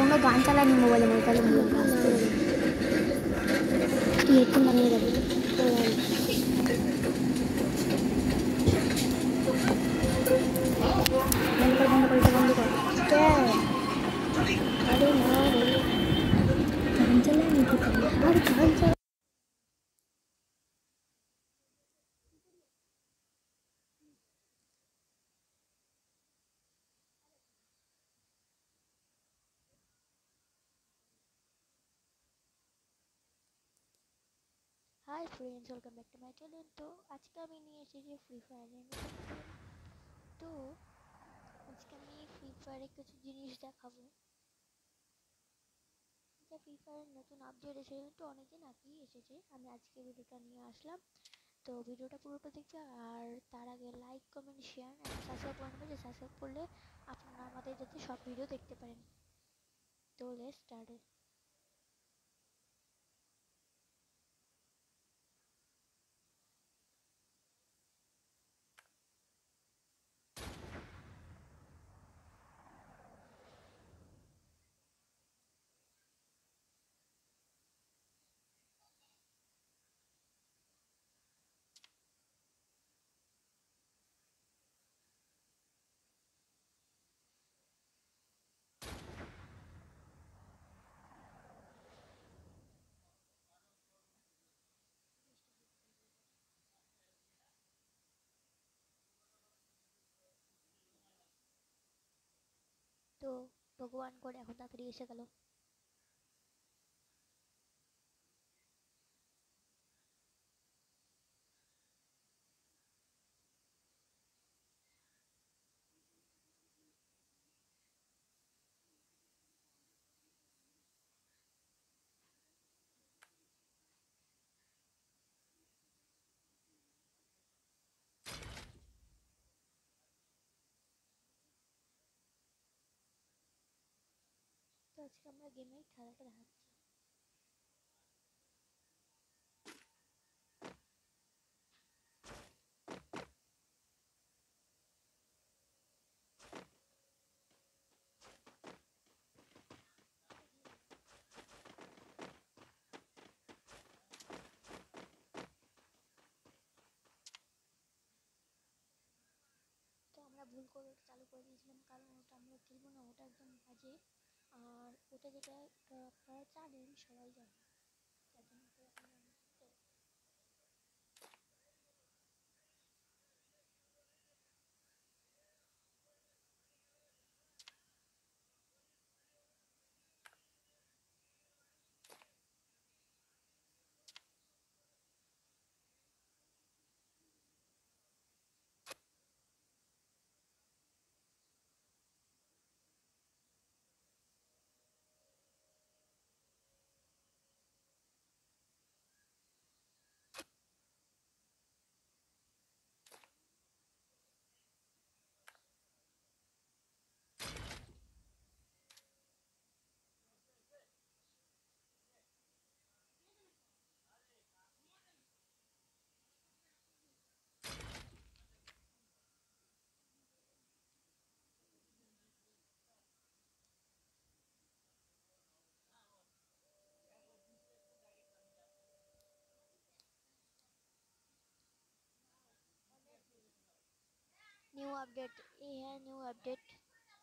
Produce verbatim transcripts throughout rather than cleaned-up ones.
আমরা গান চালানি মোবাইলে মধ্যে তাহলে হেডফোন বানিয়ে যাবে বন্ধ কর বন্ধ করে বন্ধ কর আরে না রে গান চালানি কি আর গান চালা hi friends welcome back to my channel. तो आज का আমি নিয়ে এসেছি ফ্রি ফায়ারের তো আজকে আমি ফ্রি ফায়ারের কিছু জিনিস দেখাবো যা ফ্রি ফায়ারের নতুন আপডেট এসেছে তো অনেকদিন আগেই এসেছে। আমি আজকে ভিডিওটা নিয়ে আসলাম, তো ভিডিওটা পুরোটা দেখবে আর তার আগে like comment share and subscribe করে নেবেন, যে সাবস্ক্রাইব করলে আপনারা আমাদের যাতে সব ভিডিও দেখতে পারেন। তো লেটস স্টার্ট। তো ভগবান করে এখন তাড়াতাড়ি এসে গেল। তো আজকে আমরা গেমের খেলাটা দেখাচ্ছি। তো আমরা ভুল করে ওটা চালু করে দিয়েছিলাম, কারণ ওটা আমরা খেলবো না, ওটা একদম বাজে। আর ওটা যেটা আপনারা জানেন, সবাই জানে, যার জন্য তো এখন তো न्यू अपडेट, ये है न्यू अपडेट।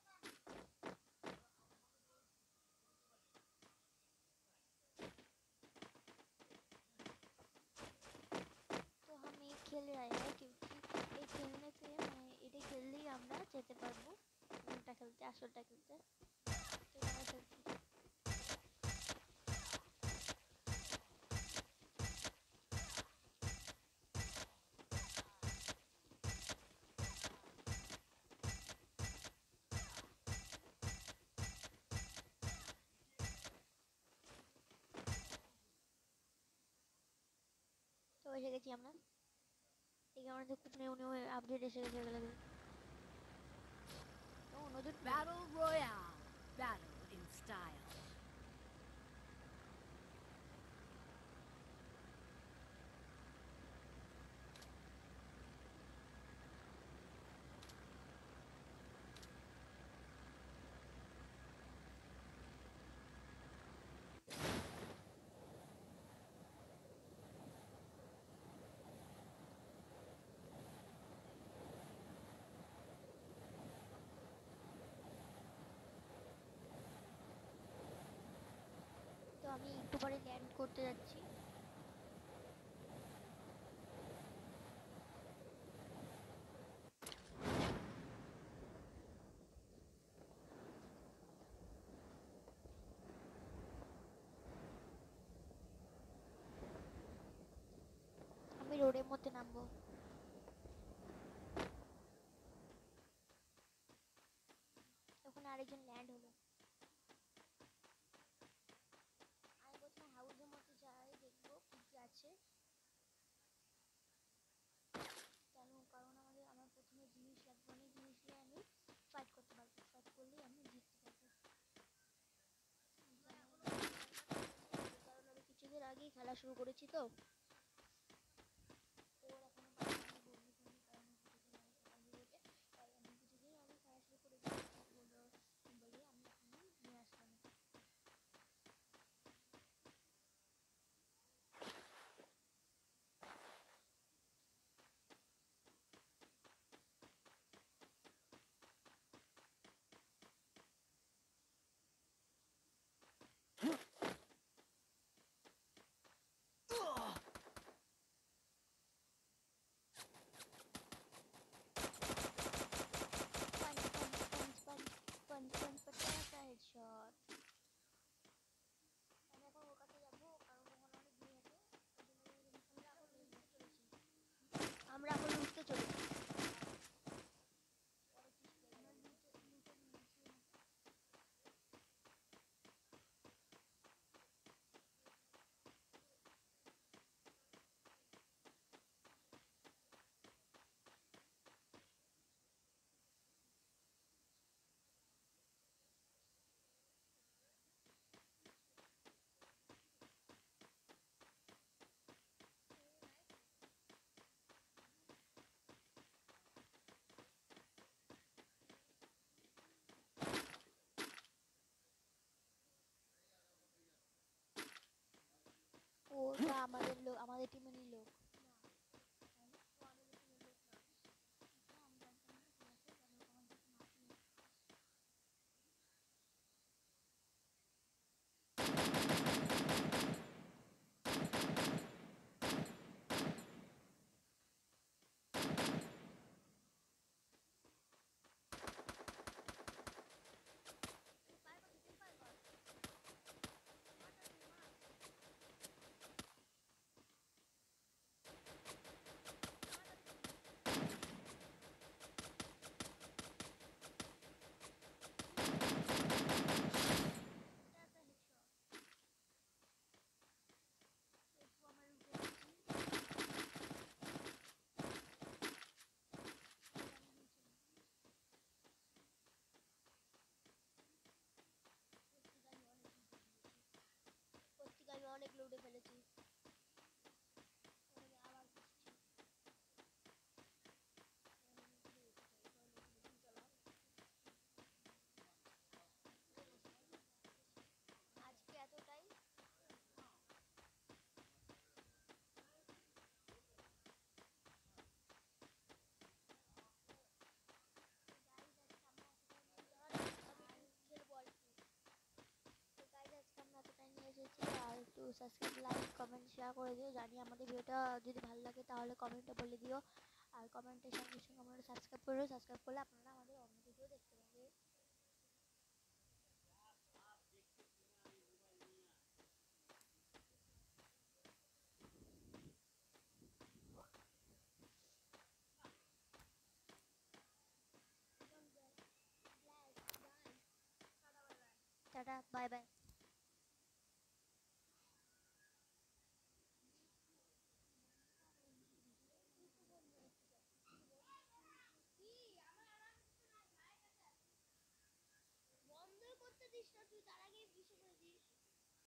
तो हम ये खेल रहे हैं क्योंकि ये खेलने से मैं ये खेलले আমরা যেতে পারবো কোনটা খেলতে আসলটা খেলতে। তো আমরা খেলছি। তো এসে গেছি আমরা, এই কারণে খুব নিউ নিউ আপডেট এসে গেছে এগুলো। তো নতুন Battle Royale, battle in style. করতে যাচ্ছি। আমি রোডের মধ্যে নামবো। ওখানে আরেকজন ল্যান্ড হলো। আমি প্রথমে হাউসের মধ্যে যাই, দেখবো কি কি আছে। কেন? কারণ আমাদের আমার প্রথমে জিনিস লাগবে, অনেক জিনিস দিয়ে আমি ফাইট করতে পারবো, ফাইট করলেই আমি জিততে পারবো। কারণ আমি কিছুদিন আগেই খেলা শুরু করেছি, তো ওর এখনো পারমানেন্ট বন্দি করিনি, কারণ ও কিছুদিন আগে খেলা শুরু করেছে। তাই আমি কিছুদিন আগে খেলা শুরু করে দিয়েছি বলে বলে আমি এখনই নিয়ে আসলাম। Punch, punch, punch, punch, punch, punch, patata headshot. আমি এখন ওর কাছে যাবো, কারণ ওখানে অনেক ভিড় আছে। আমরা এখন লুটতে চলেছি। ওটা আমাদের লোক, আমাদের টিমেরই লোক। আমি অনেক লুটে ফেলেছি। আজকে এতটাই। আর একটু সাবস্ক্রাইব, লাইক, কমেন্ট, শেয়ার করে দিও। জানি আমাদের ভিডিওটা যদি ভালো লাগে তাহলে কমেন্টে বলে দিও। আর কমেন্টের সঙ্গে সঙ্গে আপনারা সাবস্ক্রাইব করে সাবস্ক্রাইব করলে আপনারা আমাদের অন্য ভিডিও দেখতে পাবেন। Tata, bye by.